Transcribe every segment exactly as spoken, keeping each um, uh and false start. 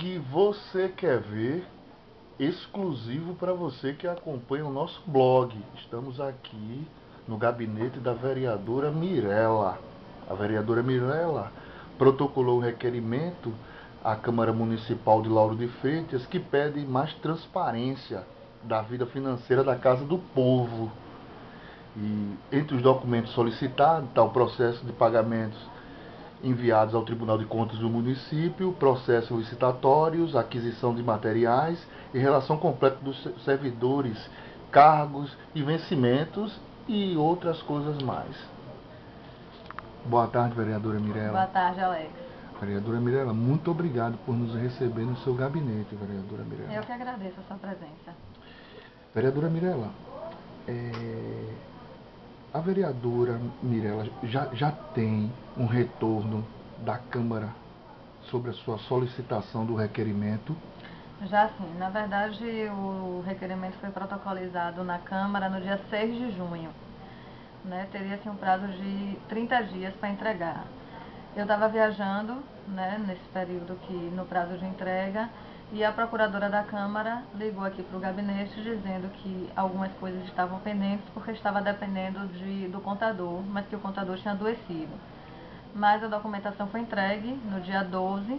que você quer ver, exclusivo para você que acompanha o nosso blog. Estamos aqui no gabinete da vereadora Mirella. A vereadora Mirella protocolou um requerimento à Câmara Municipal de Lauro de Freitas que pede mais transparência da vida financeira da Casa do Povo. E entre os documentos solicitados está o processo de pagamentos enviados ao Tribunal de Contas do município, processos licitatórios, aquisição de materiais e relação completa dos servidores, cargos e vencimentos e outras coisas mais. Boa tarde, vereadora Mirella. Boa tarde, Alex. Vereadora Mirella, muito obrigado por nos receber no seu gabinete, vereadora Mirella. Eu que agradeço a sua presença. Vereadora Mirella, é... a vereadora Mirella já, já tem um retorno da Câmara sobre a sua solicitação do requerimento? Já sim, na verdade o requerimento foi protocolizado na Câmara no dia seis de junho. Né? Teria assim, um prazo de trinta dias para entregar. Eu estava viajando, né, nesse período que no prazo de entrega, e a procuradora da Câmara ligou aqui para o gabinete dizendo que algumas coisas estavam pendentes porque estava dependendo de, do contador, mas que o contador tinha adoecido. Mas a documentação foi entregue no dia doze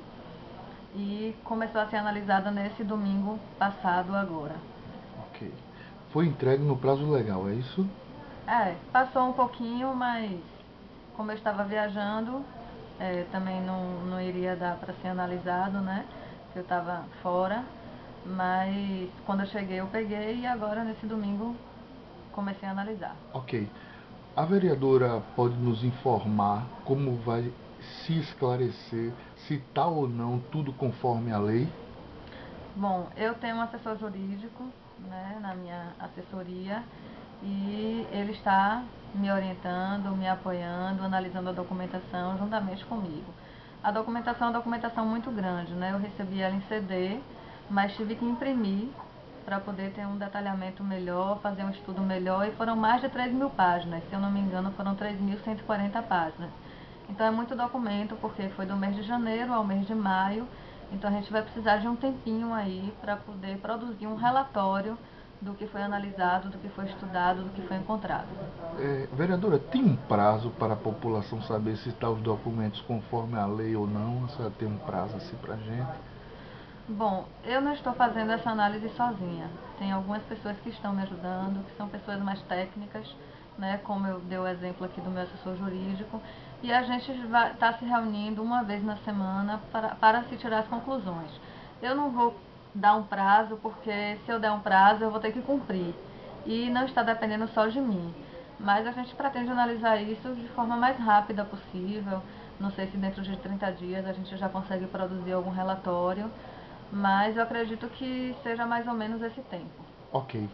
e começou a ser analisada nesse domingo passado agora. Ok. Foi entregue no prazo legal, é isso? É, passou um pouquinho, mas como eu estava viajando, é, também não, não iria dar para ser analisado, né? Porque eu estava fora, mas quando eu cheguei eu peguei e agora nesse domingo comecei a analisar. Ok. A vereadora pode nos informar como vai se esclarecer se está ou não tudo conforme a lei? Bom, eu tenho um assessor jurídico, né, na minha assessoria e ele está me orientando, me apoiando, analisando a documentação juntamente comigo. A documentação é uma documentação muito grande, né? Eu recebi ela em C D, mas tive que imprimir para poder ter um detalhamento melhor, fazer um estudo melhor, e foram mais de três mil páginas, se eu não me engano foram três mil cento e quarenta páginas. Então é muito documento, porque foi do mês de janeiro ao mês de maio, então a gente vai precisar de um tempinho aí para poder produzir um relatório do que foi analisado, do que foi estudado, do que foi encontrado. É, vereadora, tem um prazo para a população saber se estão os documentos conforme a lei ou não? A senhora tem um prazo assim para a gente? Bom, eu não estou fazendo essa análise sozinha. Tem algumas pessoas que estão me ajudando, que são pessoas mais técnicas, né, como eu dei o exemplo aqui do meu assessor jurídico, e a gente está se reunindo uma vez na semana para, para se tirar as conclusões. Eu não vou dar um prazo, porque se eu der um prazo eu vou ter que cumprir, e não está dependendo só de mim. Mas a gente pretende analisar isso de forma mais rápida possível. Não sei se dentro de trinta dias a gente já consegue produzir algum relatório, mas eu acredito que seja mais ou menos esse tempo. Ok.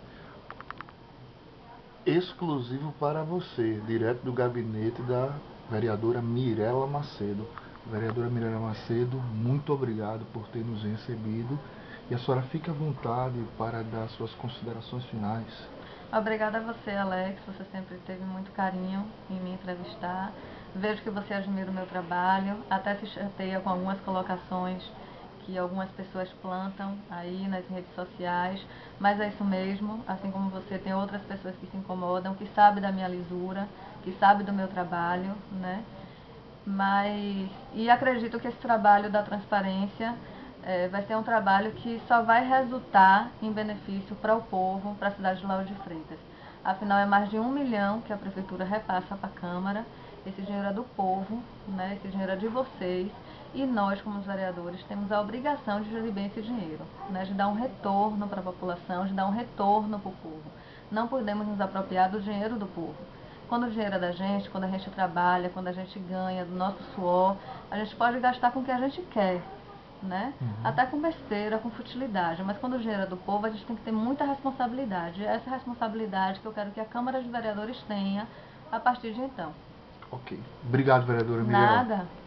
Exclusivo para você, direto do gabinete da vereadora Mirella Macedo. Vereadora Mirella Macedo, muito obrigado por ter nos recebido e a senhora fica à vontade para dar suas considerações finais. Obrigada a você, Alex, você sempre teve muito carinho em me entrevistar. Vejo que você admira o meu trabalho, até se chateia com algumas colocações que algumas pessoas plantam aí nas redes sociais, mas é isso mesmo, assim como você, tem outras pessoas que se incomodam, que sabem da minha lisura, que sabem do meu trabalho, né? Mas, e acredito que esse trabalho da transparência é, vai ser um trabalho que só vai resultar em benefício para o povo, para a cidade de Lauro de Freitas. Afinal, é mais de um milhão que a Prefeitura repassa para a Câmara. Esse dinheiro é do povo, né? Esse dinheiro é de vocês. E nós, como os vereadores, temos a obrigação de gerir bem esse dinheiro, né? De dar um retorno para a população, de dar um retorno para o povo. Não podemos nos apropriar do dinheiro do povo. Quando o dinheiro é da gente, quando a gente trabalha, quando a gente ganha do nosso suor, a gente pode gastar com o que a gente quer, né? Uhum. Até com besteira, com futilidade. Mas quando o dinheiro é do povo, a gente tem que ter muita responsabilidade. Essa é a responsabilidade que eu quero que a Câmara de Vereadores tenha a partir de então. Ok. Obrigado, vereadora Mirella. Nada.